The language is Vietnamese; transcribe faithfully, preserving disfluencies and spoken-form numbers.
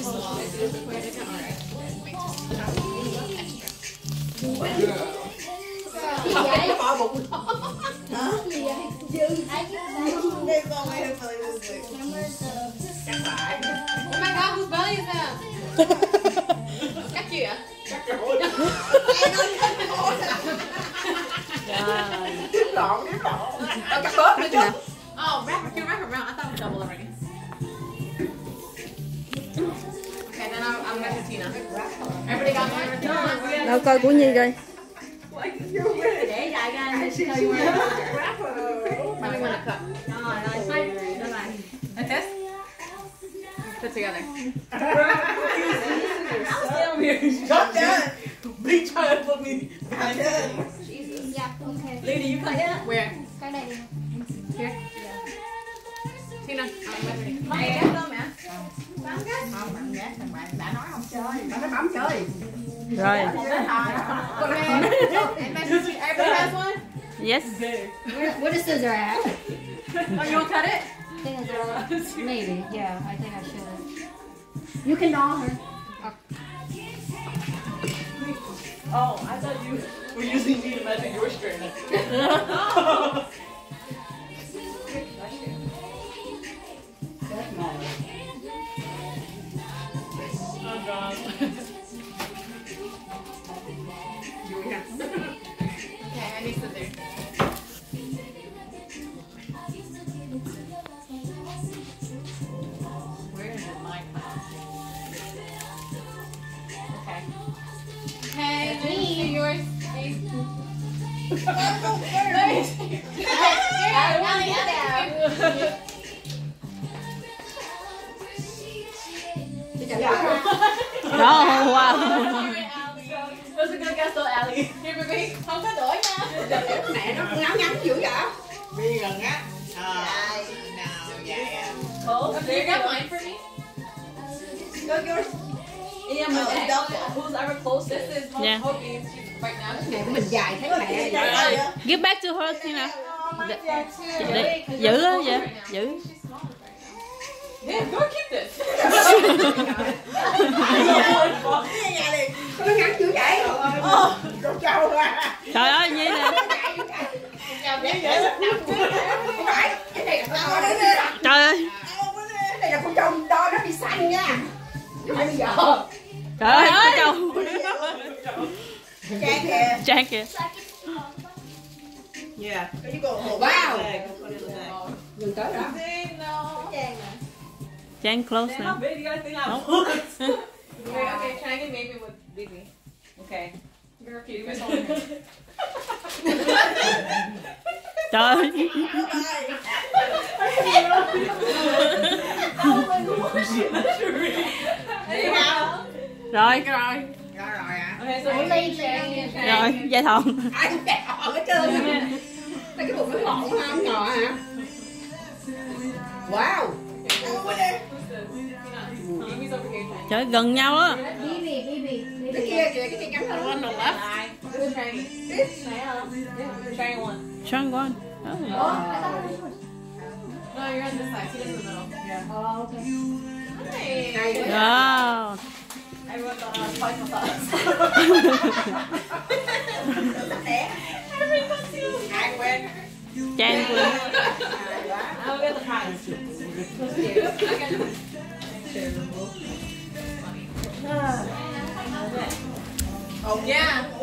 Cái bỏ bụng đó. Hả? Gì vậy? Dư. Đây con hay hơi music. Chắc phải. Oh my god, whose belly is that? Cắt gì ạ? Cắt rồi. Tiếp lộn, tiếp lộn. Cắt bớt nữa chứ. Oh, wrap it, wrap it around. I thought it was double already. Okay, then I'm, I'm gonna Tina. Everybody got everything? Đâu coi của Nhi coi. Để dài ra anh show you where How do you want to cut? rồi rồi xoay rồi lại. Like this? Put together. Stop that. Be trying to put me behind that. Dạ, ok. Lady you cut it? Where? Cái này đi. Here? Tina, I'm ready. Mày ghét không mẹ? Bấm ghét. Không, bạn ghét thằng bạn đã nói không chơi. Bạn nói bấm chơi. Rồi. Okay. Everybody has one? Yes. Where, where the scissor at? Oh, you want to cut it? I think it's maybe. Yeah, I think I should. You can gnaw her. Oh, I thought you were using me to measure your strength. Oh god. Okay, I need scissors. Where is my cup? Okay. Okay, let me see yours. Please. Đó, wow. That's a good guess though, Allie. Here, baby. Không có đổi nha. Mẹ nó ngắn ngắn dữ vậy? Đi gần á. Ờ. Nào, dạ. Close. Do you got mine for me? Go yours. Yeah, but Oh, double. who's ever closest? This is Yeah. Hoki's right now. Mẹ của mình dài thấy mẹ. Give back to her Tina. Để, giữ á, dạ, giữ. Yeah, go keep this. Nhà đi. Nó ngắn dữ vậy? Ờ. Con trâu à. Trời ơi, Nhi nè. Chào bé dễ nằm Không phải. Cái này là con đi. Trời ơi. Cái này là con trâu đo nó bị xanh nha. Bây giờ. Trời ơi, có trâu. Trang kìa. Trang kìa. Yeah. Wow. Đừng tới đó. Trang close How now. big do you guys think I'm Okay, okay, try and get baby with baby. Okay. You're okay, you guys all in here. Trời ơi. Rồi. Rồi. Rồi rồi ạ. Okay, so Ủa, ly kìa. Rồi, dây thòng. Ai cũng đẹp hết trơn. Mấy cái bụng nó ngọt quá không ngọt hả? Wow. Amy's over here trying. Trời ơi, gần nhau á. Bibi, Bibi. Cái kia kìa, cái kia ngắn hơn. On the left. Who's trying? This. Yeah, trying one. Strong one. Oh. Oh, I thought it was yours. No, you're on this side. She's in the middle. Yeah. Oh, okay. Nice. Wow. everyone thought I was fighting with us. Everyone wants you. I win. Trang Quyên. I'll get the prize. Oh yeah.